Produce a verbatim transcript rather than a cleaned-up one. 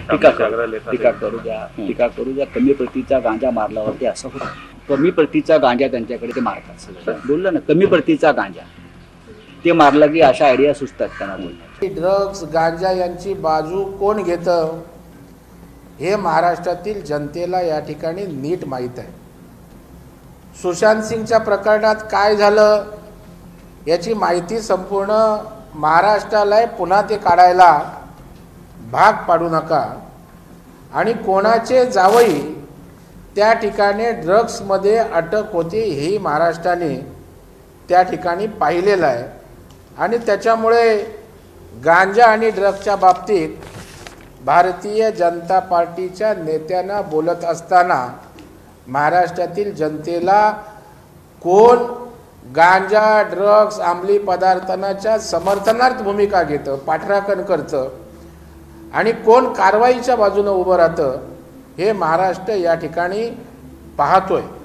टीका टीका करू द्या टीका करू द्या कमी प्रतीचा गांजा मारल्यावरती असं होतं. कमी प्रतीचा गांजा त्यांच्याकडे ते मारतात सगळं. बोललं ना कमी प्रतीचा गांजा ते मारलं की अशा आयडिया सुचतात त्यांना. बोलतात ड्रग्स गांजा यांची बाजू कोण घेतं हे महाराष्ट्रातील जनतेला या ठिकाणी नीट माहीत आहे. सुशांत सिंगच्या प्रकरणात काय झालं याची माहिती संपूर्ण महाराष्ट्राला पुन्हा ते काढायला भाग पाडू नका. आणि कोणाचे जावई त्या ठिकाणी ड्रग्समध्ये अटक होते हे महाराष्ट्राने त्या ठिकाणी पाहिलेलं आहे. आणि त्याच्यामुळे गांजा आणि ड्रग्सच्या बाबतीत भारतीय जनता पार्टीच्या नेत्यांना बोलत असताना महाराष्ट्रातील जनतेला कोण गांजा ड्रग्स अंमली पदार्थांच्या समर्थनार्थ भूमिका घेतं पाठराखण करतं आणि कोण कारवाईच्या बाजूने उभं राहतं हे महाराष्ट्र या ठिकाणी पाहतोय.